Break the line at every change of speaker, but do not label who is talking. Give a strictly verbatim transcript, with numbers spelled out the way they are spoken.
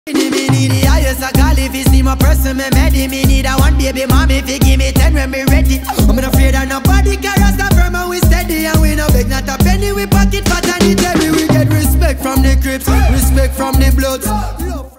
Me need the highest I call if you see my person, me ready. Me need a one baby mommy if you give me ten when me ready. I'm not afraid of nobody, cause us firm and we steady. And we no beg not a penny, we pocket fat and it heavy. We get respect from the crips, respect from the bloods.